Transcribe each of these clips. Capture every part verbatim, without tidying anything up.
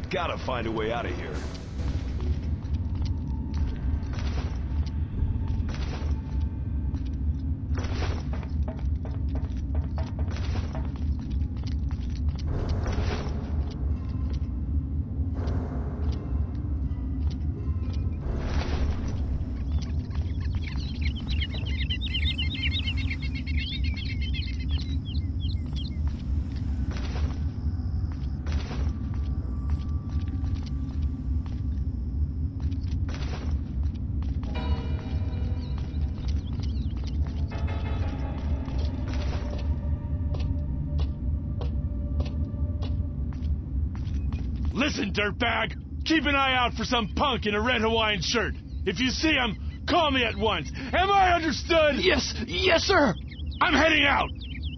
gotta find a way out of here. Listen, dirtbag! Keep an eye out for some punk in a red Hawaiian shirt. If you see him, call me at once. Am I understood? Yes, yes, sir! I'm heading out!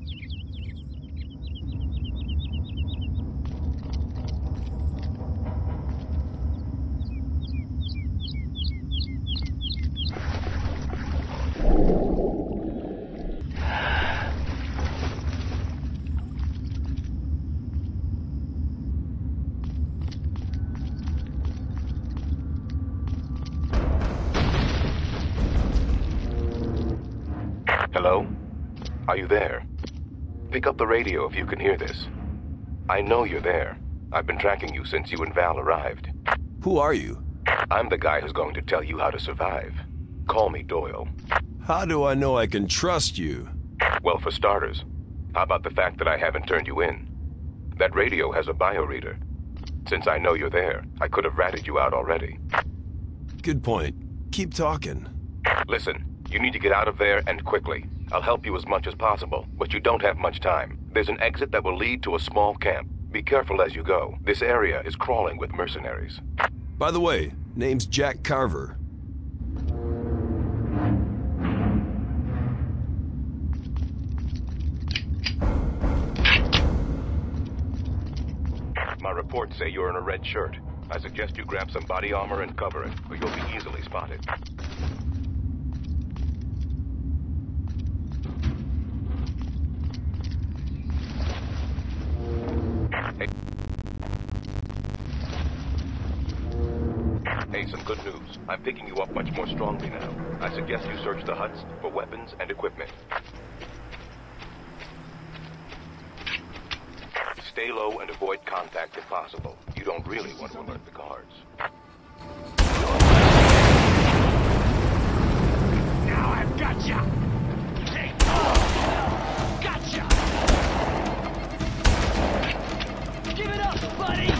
Hello? Are you there? Pick up the radio if you can hear this. I know you're there. I've been tracking you since you and Val arrived. Who are you? I'm the guy who's going to tell you how to survive. Call me Doyle. How do I know I can trust you? Well, for starters, how about the fact that I haven't turned you in? That radio has a bioreader. Since I know you're there, I could have ratted you out already. Good point. Keep talking. Listen. You need to get out of there, and quickly. I'll help you as much as possible, but you don't have much time. There's an exit that will lead to a small camp. Be careful as you go. This area is crawling with mercenaries. By the way, name's Jack Carver. My reports say you're in a red shirt. I suggest you grab some body armor and cover it, or you'll be easily spotted. Hey, some good news. I'm picking you up much more strongly now. I suggest you search the huts for weapons and equipment. Stay low and avoid contact if possible. You don't really want to alert the guards. Now I've got ya! Hey! Gotcha! Give it up, buddy!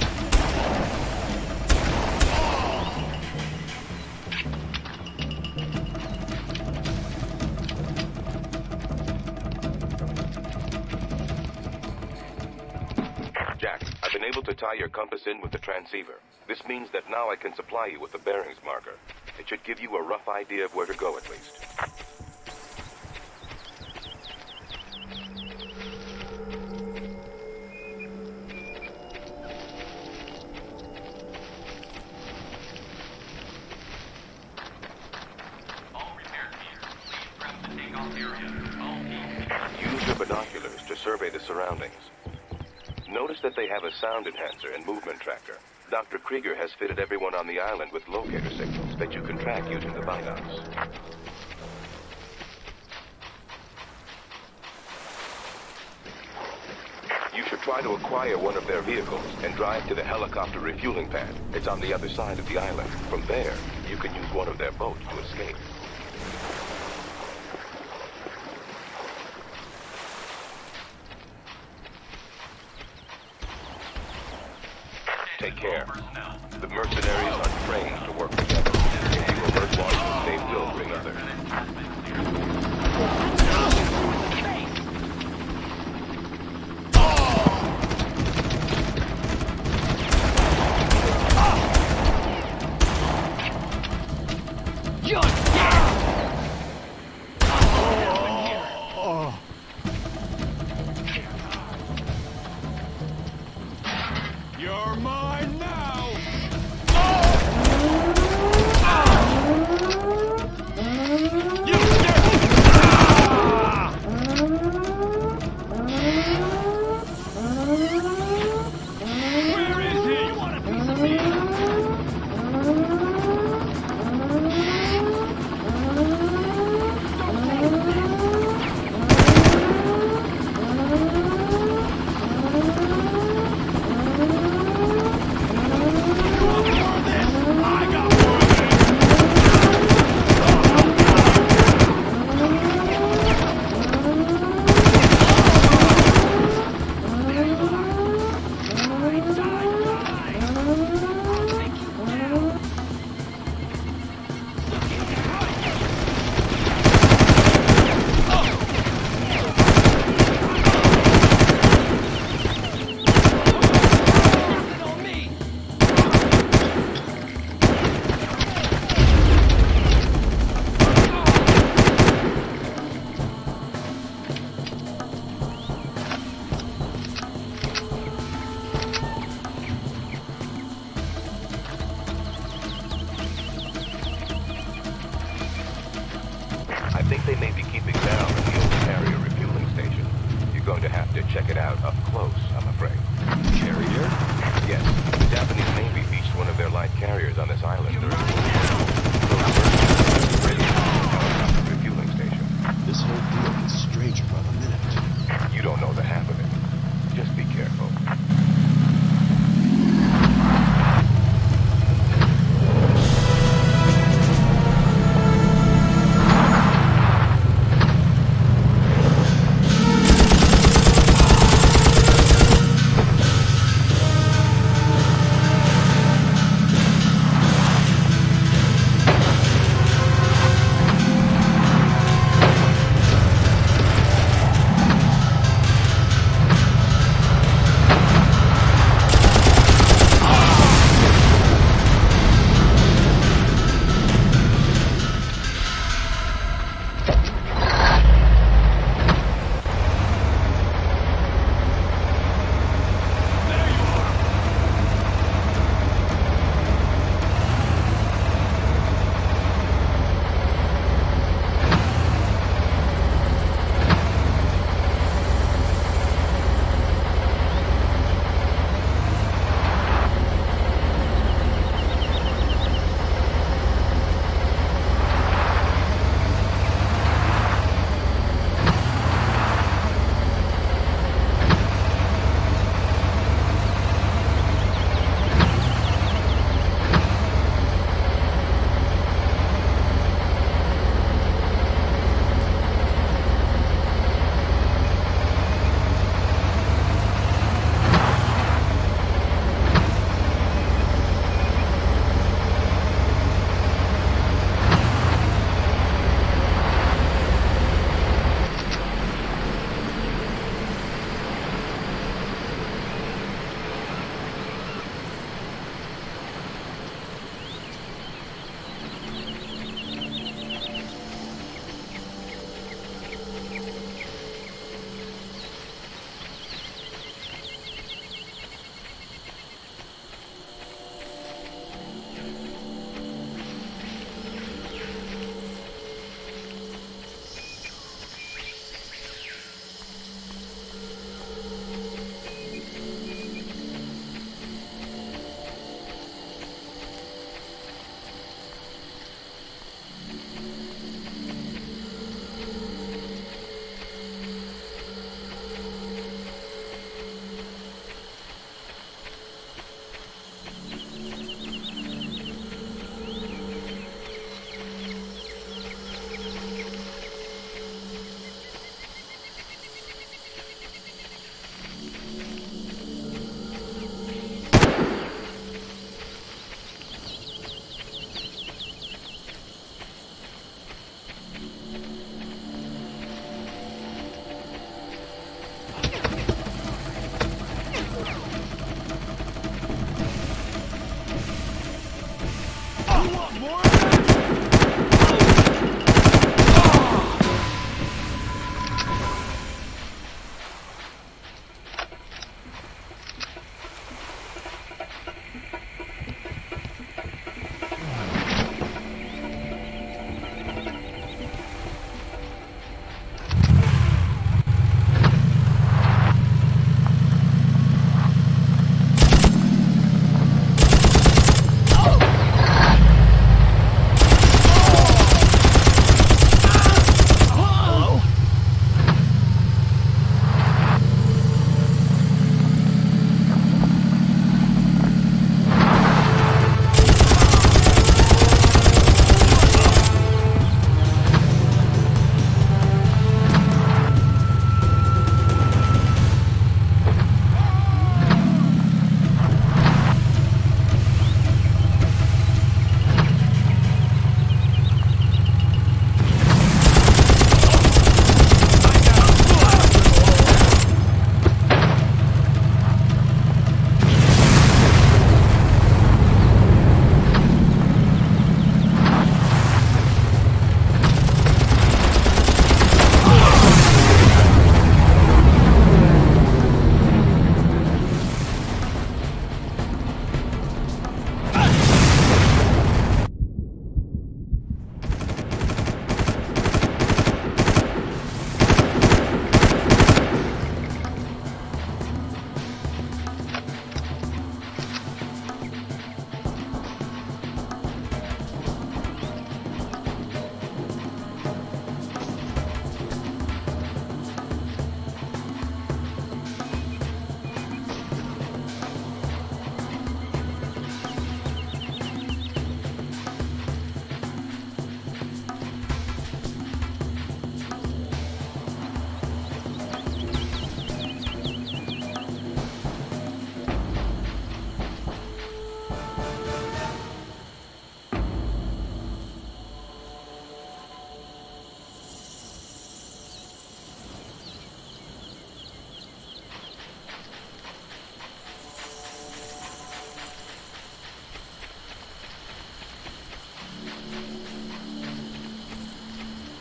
Jack, I've been able to tie your compass in with the transceiver. This means that now I can supply you with the bearings marker. It should give you a rough idea of where to go at least. Use your binoculars to survey the surroundings. Notice that they have a sound enhancer and movement tracker. Doctor Krieger has fitted everyone on the island with locator signals that you can track using the binocs. You should try to acquire one of their vehicles and drive to the helicopter refueling pad. It's on the other side of the island. From there, you can use one of their boats to escape. Take care. The mercenaries are trained to work together. If you alert one, they will bring others. You're mine now! You check it out up close, I'm afraid. Carrier? Yes, the Japanese Navy beached one of their light carriers on this island during the war. Helicopter refueling station. This whole deal gets stranger by the minute. You don't know the half of it. Just be careful.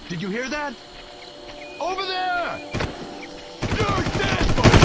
Did you hear that? Over there! You're dead, buddy!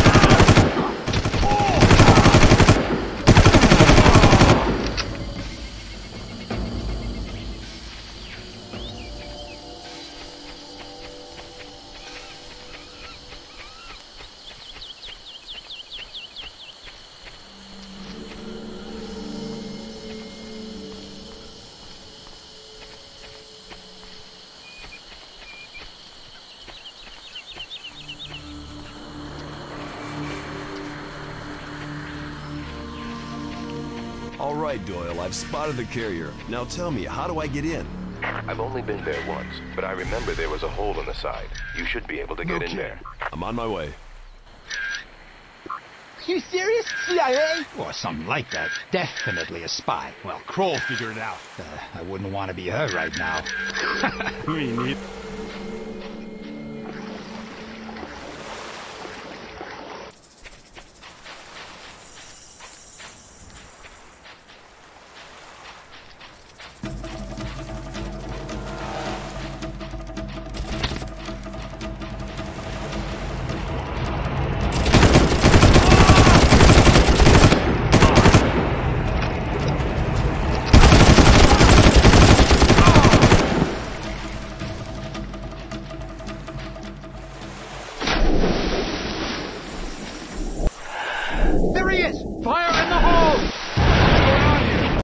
All right, Doyle, I've spotted the carrier. Now tell me, how do I get in? I've only been there once, but I remember there was a hole in the side. You should be able to get in there. I'm on my way. You serious? C I A? Or something like that. Definitely a spy. Well, Kroll figured it out. Uh, I wouldn't want to be her right now. Me neither.